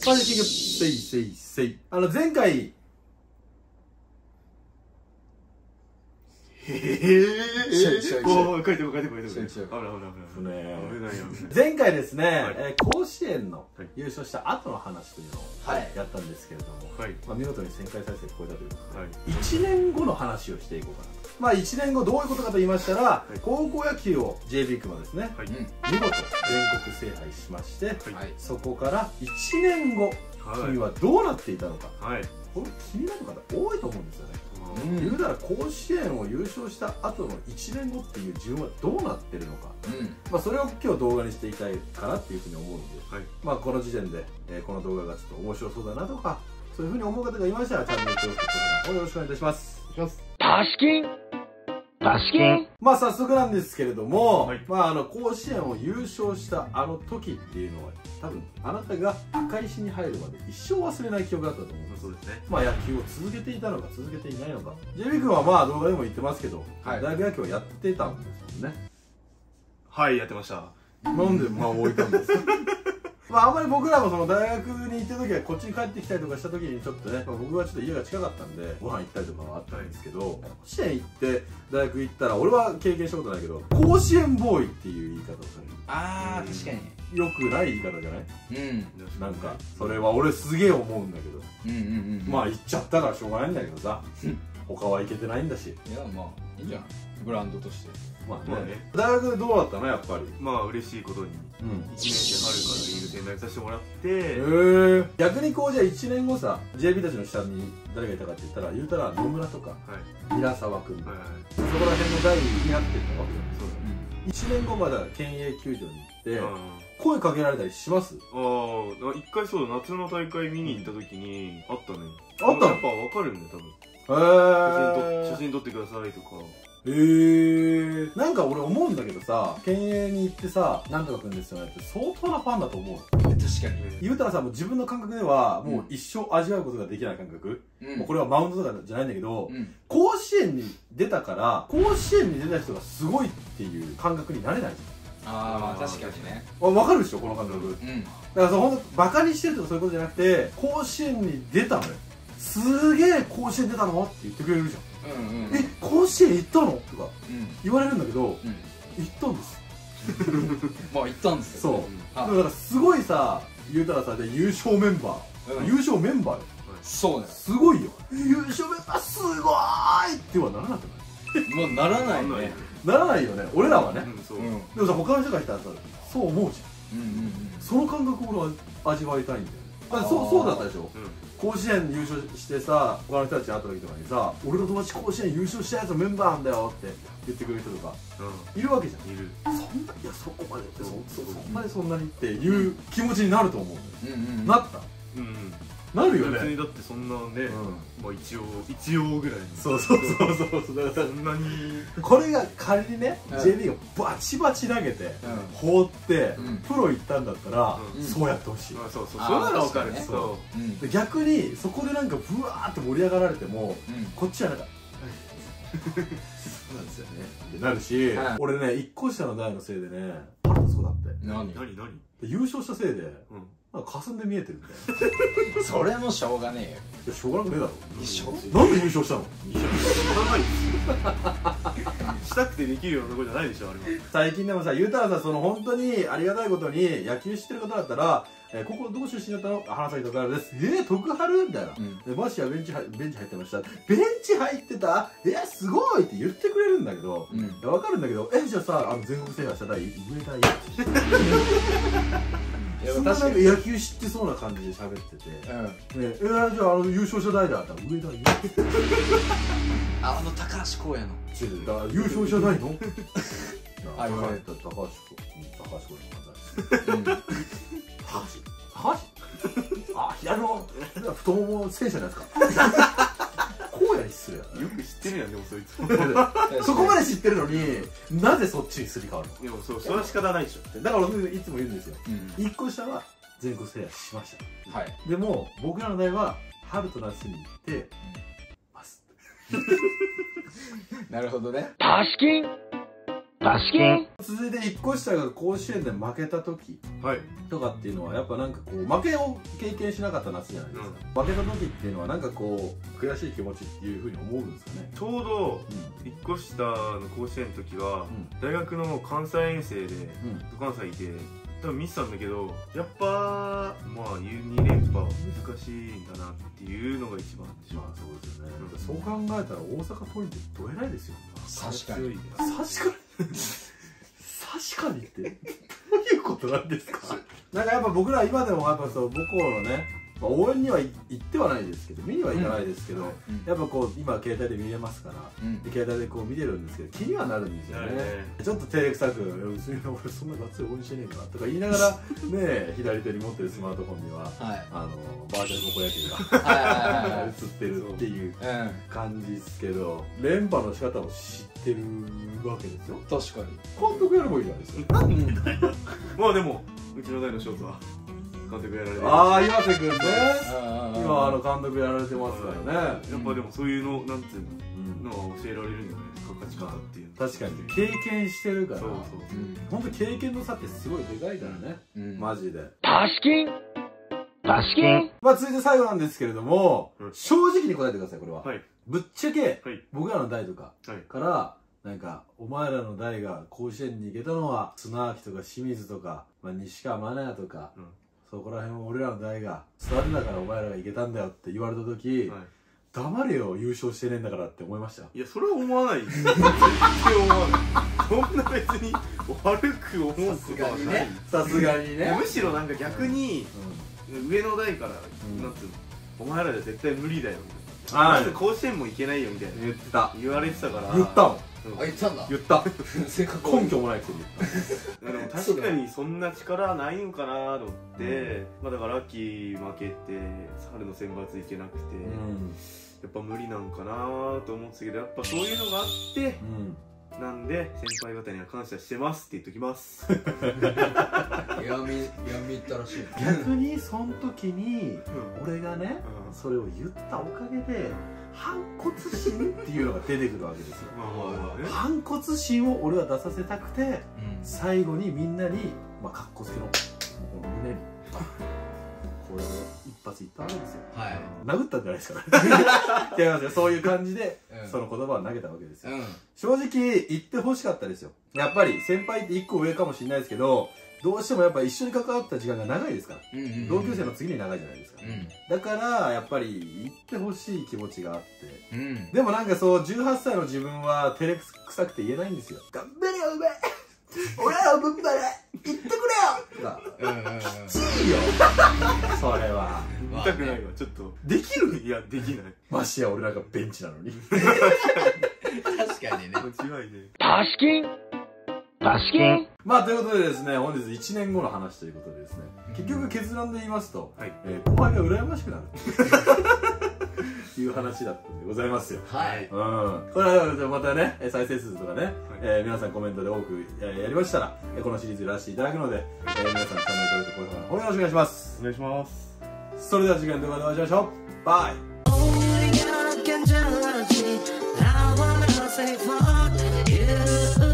マジキングせいせいせい。前回、前回ですね、甲子園の優勝した後の話というのをやったんですけれども、見事に1000回再生超えたということで、1年後の話をしていこうかなと。まあ1年後どういうことかと言いましたら、高校野球を J ビッグマンですね、見事全国制覇しまして、そこから1年後、君はどうなっていたのか、これ気になる方多いと思うんですよね。言うたら甲子園を優勝した後の1年後っていう自分はどうなってるのか、まあそれを今日動画にしていきたいかなっていうふうに思うんで、まあこの時点で、この動画がちょっと面白そうだなとか、そういうふうに思う方がいましたらチャンネル登録とよろしくお願いいたします。 タシキンまあ早速なんですけれども、まあ甲子園を優勝したあの時っていうのは多分あなたが赤石に入るまで一生忘れない記憶だったと思うんです。そうですね。まあ野球を続けていたのか続けていないのか、 J ビ君はまあ動画でも言ってますけど、大学野球はやってたんですもんね。 はい、やってました。 なんでまあ置いたんですか？まああんまり僕らもその大学に行ってる時はこっちに帰ってきたりとかした時にちょっとね、まあ、僕はちょっと家が近かったんでご飯行ったりとかはあったんですけど、甲子園行って大学行ったら俺は経験したことないけど甲子園ボーイっていう言い方をされる。 あー確かによくない言い方じゃない？なんかそれは俺すげえ思うんだけど、まあ行っちゃったからしょうがないんだけどさ、他は行けてないんだし。いやまあいいんじゃない、ブランドとして。 まあね、大学でどうだったのやっぱり。 まあ嬉しいことに1年生春からリーグ展開させてもらって、 逆にこうじゃあ1年後さ JB たちの下に誰がいたかって言ったら言うたら野村とか平沢君、そこら辺の代になってったわけじゃない。1年後まだ県営球場に行って声かけられたりします？ ああ、一回そうだ、夏の大会見に行った時にあったね。 あったの？ やっぱ分かるんだよ多分。写真撮ってくださいとか。 なんか俺思うんだけどさ、県営に行ってさなんとかくんですよねって相当なファンだと思う。 確かに言うたらさ、もう自分の感覚ではもう一生味わうことができない感覚、もうこれはマウンドとかじゃないんだけど、甲子園に出たから甲子園に出た人がすごいっていう感覚になれないじゃん。 ああ確かにね。 わかるでしょこの感覚。だからほんとバカにしてるとかそういうことじゃなくて、甲子園に出たのよ、すげえ甲子園出たのって言ってくれるじゃん。え、甲子園行ったのとか言われるんだけど、行ったんです。 まあ行ったんですよ。 そうだからすごいさ、言うたらさ、優勝メンバー、優勝メンバーよ。 そうね、 すごいよ。優勝メンバーすごーいってはならなくない？ もうならないね。 ならないよね、俺らはね。でもさ、他の人がいたらさ、そう思うじゃん。その感覚を俺は味わいたいんだよね。そうだったでしょ。甲子園優勝してさ、他の人たちに会った時とかにさ、俺の友達甲子園優勝したやつメンバーなんだよって言ってくれる人とかいるわけじゃん。いる。そんな、いやそこまでってそんなにそんなにっていう気持ちになると思う。なった？なるよね。 別にだってそんなね、まあ一応ぐらいの。 そうだからそんなにこれが仮にね JB がバチバチ投げて放ってプロ行ったんだったらそうやってほしい。 そうそれなら分かる。 逆にそこでなんかブワーって盛り上がられてもこっちはなんかそうなんですよねってなるし、俺ね1個下の代のせいでね腹立つ子だって。 何優勝したせいでなんか霞んで見えてるみたいな。 それもしょうがねえよ。 いやしょうがなくねえだろ。なんで優勝したの？ したくてできるようなとこじゃないでしょあれは。 最近でもさ、言うたらさ、その本当にありがたいことに野球知ってる方だったらここどこ出身だったの？花咲徳栄です。徳春みたいな。マシはベンチ入ってました。ベンチ入ってた？すごいって言ってくれるんだけど、わかるんだけど、じゃあさ、全国制覇した代上だよ。そんななんか野球知ってそうな感じで喋ってて、じゃあ優勝した代だったら上だよ。 高橋光也の優勝じゃないの？ あ、言われた高橋光也。左の太もも戦車のやつか。荒野に失礼だな。 よく知ってるやんでもそいつ。 そこまで知ってるのになぜそっちにすり替わるの？ でもそれは仕方ないでしょ。 だから俺いつも言うんですよ。1個下は全国制覇しました。でも僕らの代は春と夏に行ってます。 なるほどね。 タシキン続いて1個下が甲子園で負けた時とかっていうのはやっぱなんかこう負けを経験しなかった夏じゃないですか、負けた時っていうのはなんかこう悔しい気持ちっていうふうに思うんですかね。 ちょうど1個下の甲子園の時は大学の関西遠征で関西いて多分見てたんだけど、やっぱまあ2連覇は難しいんだなっていうのが一番でしょ。 まあそうですよね。そう考えたら大阪桐蔭ってどえらいですよ。 確かに。 確かにってどういうことなんですか。なんかやっぱ僕ら今でもやっぱそう母校のね、まあ、応援には行ってはないですけど見には行かないですけど、やっぱこう今携帯で見れますから、で携帯でこう見てるんですけど気にはなるんですよね。ちょっと照れくさく「別に俺そんなガッツリ応援してねえから」とか言いながらね左手に持ってるスマートフォンにはバーチャル高校野球が映ってるっていう感じですけど、連覇の仕方を知ってるわけですよ。 確かに監督やればいいじゃないですか。 まあでもうちの代のショートは監督やられてる。 ああ岩瀬君ね、今監督やられてますからね。 やっぱでもそういうのなんていうのは教えられるんじゃないですか、勝ち方っていう。 確かに経験してるから、本当経験の差ってすごいでかいからね、マジで。まあ続いて最後なんですけれども、正直に答えてください。これはぶっちゃけ僕らの代とかからなんかお前らの代が甲子園に行けたのは綱明とか清水とか、まあ、西川真也とか、そこら辺を俺らの代が育てたからお前らが行けたんだよって言われた時、黙れよ優勝してねえんだからって思いました。 いやそれは思わないです。全然思わない。そんな別に悪く思うことはない。 さすがにね。 むしろなんか逆に上の代からなんていうの、お前らで絶対無理だよみたいな、まず甲子園も行けないよみたいな言われてたから。 言ったもん。 言ったんだ。 言った。根拠もないくせに言った。 でも確かにそんな力ないのかなと思って、まあだから秋負けて春の選抜行けなくて、やっぱ無理なんかなと思ってたけど、やっぱそういうのがあって、なんで先輩方には感謝してますって言っときます。 闇ったらしい。 逆にその時に俺がねそれを言ったおかげで反骨心っていうのが出てくるわけですよ。反骨心を俺は出させたくて、最後にみんなにまあかっこつけのこの胸にこれを一発言ったわけですよ。殴ったんじゃないですか。違いますよ。そういう感じでその言葉を投げたわけですよ。正直言ってほしかったですよ。やっぱり先輩って1個上かもしれないですけど、どうしてもやっぱ一緒に関わった時間が長いですから、同級生の次に長いじゃないですか。だからやっぱり言ってほしい気持ちがあって、でもなんかそう18歳の自分は照れくさくて言えないんですよ。頑張れよお前、俺らの分まで言ってくれよとか、きついよそれは。 言いたくないわ。ちょっとできる？ いやできない。 ましてや俺なんかベンチなのに。 確かにね。 間違いね。 まあということでですね、本日1年後の話ということでですね、結局結論で言いますと、後輩が羨ましくなるという話だったんでございますよ。これはまたね再生数とかね、皆さんコメントで多くやりましたらこのシリーズやらせていただくので、皆さんチャンネル登録高評価よろしくお願いします。 お願いします。 それでは次回の動画でお会いしましょう。バイ。